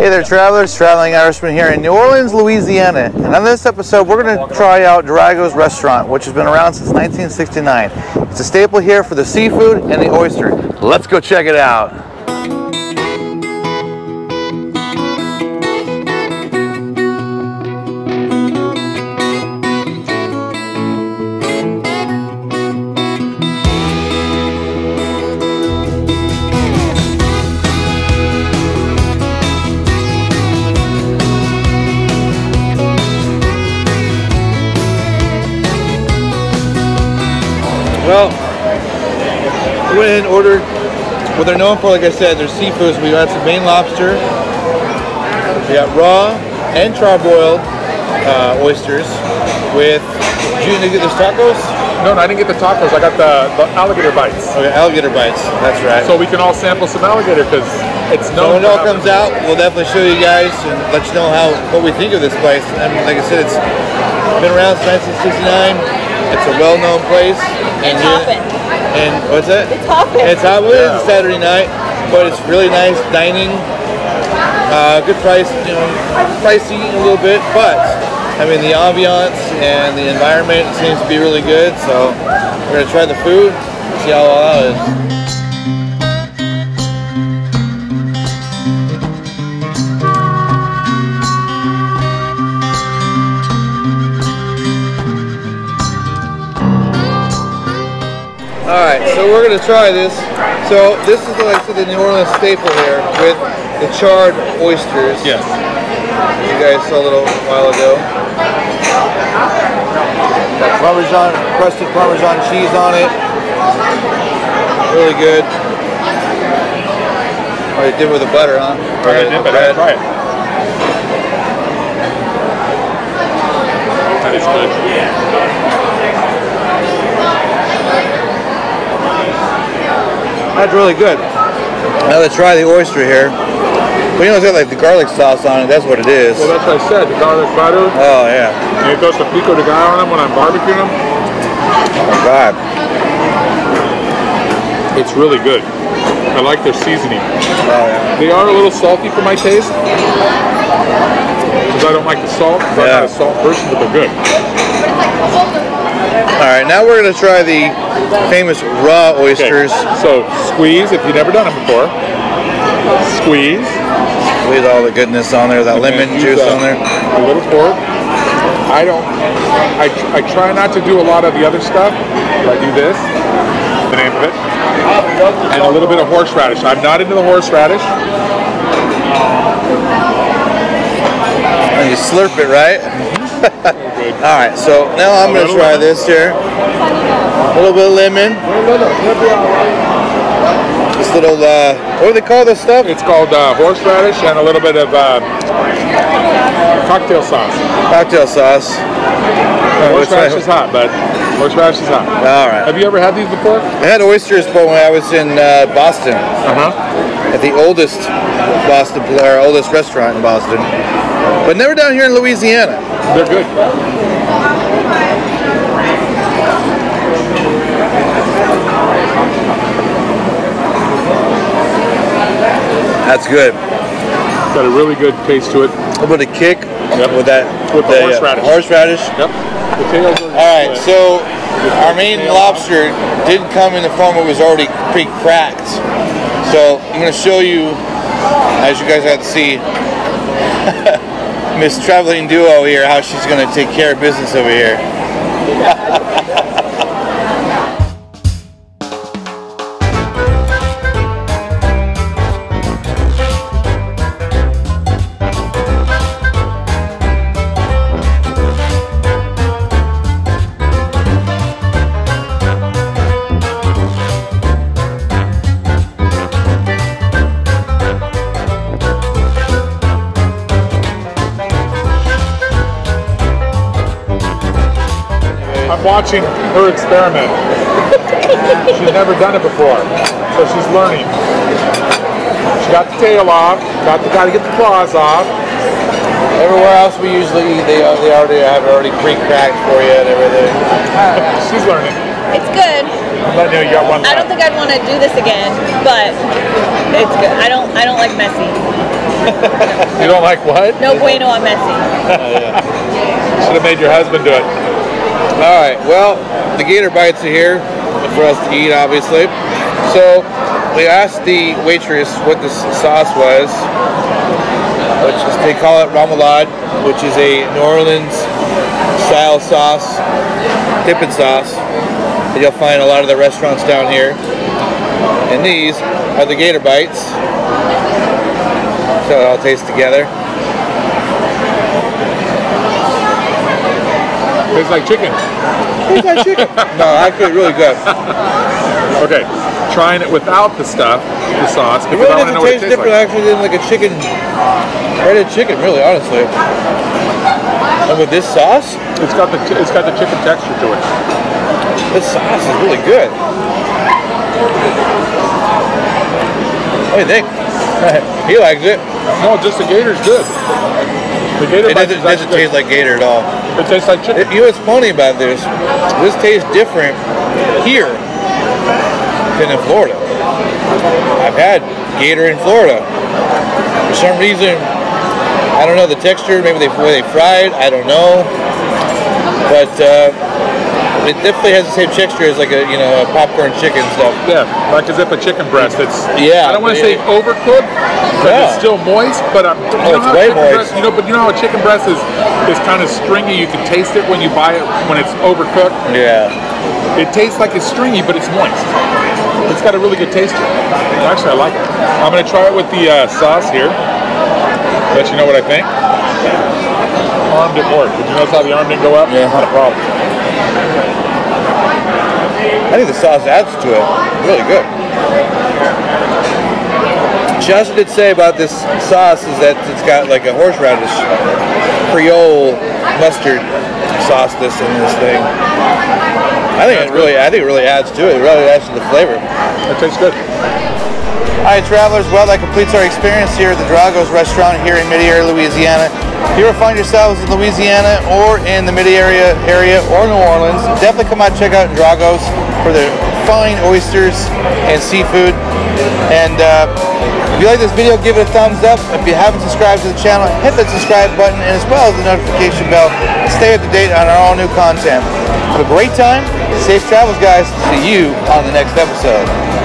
Hey there travelers, Traveling Irishman here in New Orleans, Louisiana. And on this episode we're going to try out Drago's Restaurant, which has been around since 1969. It's a staple here for the seafood and the oyster. Let's go check it out. Well, we went in and ordered what they're known for. Like I said, their seafoods. We got some Maine lobster. We got raw and charbroiled oysters with. Did you get those tacos? No, I didn't get the tacos. I got the alligator bites. Okay, alligator bites. That's right. So we can all sample some alligator because it's known. So when it all comes out, we'll definitely show you guys and let you know what we think of this place. I mean, like I said, it's been around since 1969. It's a well-known place. And hopping. And what's that? It's hopping. It's hopping. Yeah. It's a Saturday night, but it's really nice dining. Good price, you know, pricey a little bit, but I mean the ambiance and the environment seems to be really good. So we're gonna try the food, see how all that is. Alright, so we're going to try this. So this is like I said, the New Orleans staple here with the charred oysters. Yes. You guys saw a little while ago. Got Parmesan, crusted Parmesan cheese on it. Really good. Oh, you did with the butter, huh? I did, but I didn't try it. That is good. That's really good. Now let's try the oyster here. But you know it's got like the garlic sauce on it, that's what it is. Well, that's what I said, the garlic butter. Oh, yeah. And it goes to pico de gallo on them when I'm barbecuing them. Oh, my God. It's really good. I like their seasoning. Oh, yeah. They are a little salty for my taste. Because I don't like the salt. I'm not a salt person, but they're good. Alright, now we're going to try the famous raw oysters. Okay. So, squeeze, if you've never done it before. Squeeze. Squeeze all the goodness on there, that lemon juice on there. A little pork. I try not to do a lot of the other stuff. I do this, the name of it. And a little bit of horseradish. I'm not into the horseradish. And you slurp it, right? Alright, so now I'm going to try this here. A little bit of lemon. This little, what do they call this stuff? It's called horseradish and a little bit of cocktail sauce. Cocktail sauce. Horseradish is hot, bud. Horseradish is hot. Alright. Have you ever had these before? I had oysters when I was in Boston. At the oldest restaurant in Boston. But never down here in Louisiana. They're good. That's good. Got a really good taste to it. A little bit of kick with that with the horseradish. Horseradish. Yep. The tails are Alright, so our Maine lobster didn't come in the form it was already pre-cracked. So I'm going to show you, as you guys got to see, Miss Traveling Duo here, how she's going to take care of business over here. I'm watching her experiment. She's never done it before, so she's learning. She got the tail off, got to get the claws off. Everywhere else we usually eat, they already have it pre-cracked for you and everything. She's learning. It's good. I'm letting you got one. I don't think I'd want to do this again, but it's good. I don't like messy. You don't like what? No bueno, I'm messy. Should have made your husband do it. All right, well, the gator bites are here for us to eat, obviously. So we asked the waitress what the sauce was, which is, they call it remoulade, which is a New Orleans style sauce, dipping sauce that you'll find in a lot of the restaurants down here. And these are the gator bites. So it all tastes together. Tastes like chicken. Tastes like chicken. No, actually really good. Okay, trying it without the stuff, the sauce, It because really I want to know doesn't what it taste tastes different like. actually than like a chicken, breaded chicken, really, honestly. And with this sauce, It's got the chicken texture to it. this sauce is really good. What do you think? He likes it. No, just the gator's good. The gator It doesn't taste like gator at all. It tastes like chicken. You know what's funny about this? This tastes different here than in Florida. I've had gator in Florida. For some reason, I don't know the texture. Maybe the way they fry it. I don't know. But it definitely has the same texture as like a popcorn chicken stuff. Yeah, like as if a chicken breast. It's Yeah, I don't want to say overcooked, but No. it's still moist. But it's way moist. But you know how a chicken breast is kind of stringy. You can taste it when you buy it when it's overcooked. Yeah. It tastes like it's stringy, but it's moist. It's got a really good taste to it. Actually, I like it. I'm gonna try it with the sauce here. Let you know what I think. Arm didn't work. Did you notice how the arm didn't go up? Yeah. Not a problem. I think the sauce adds to it. Really good. She also did say about this sauce is that it's got like a horseradish Creole mustard sauce in this thing. I think it really adds to it. It really adds to the flavor. That tastes good. All right, travelers. Well, that completes our experience here at the Drago's restaurant here in Metairie, Louisiana. If you ever find yourselves in Louisiana or in the Metairie area or New Orleans, definitely come out and check out Drago's for their fine oysters and seafood. And if you like this video, give it a thumbs up. If you haven't subscribed to the channel, hit that subscribe button and as well as the notification bell. Stay up to date on our all new content. Have a great time. Safe travels, guys. See you on the next episode.